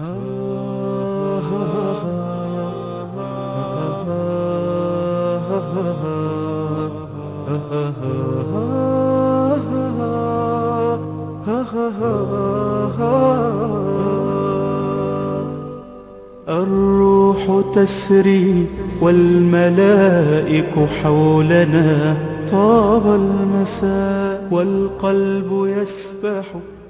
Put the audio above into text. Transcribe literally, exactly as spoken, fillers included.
الروح تسري والملائك حولنا، طاب المساء والقلب يسبح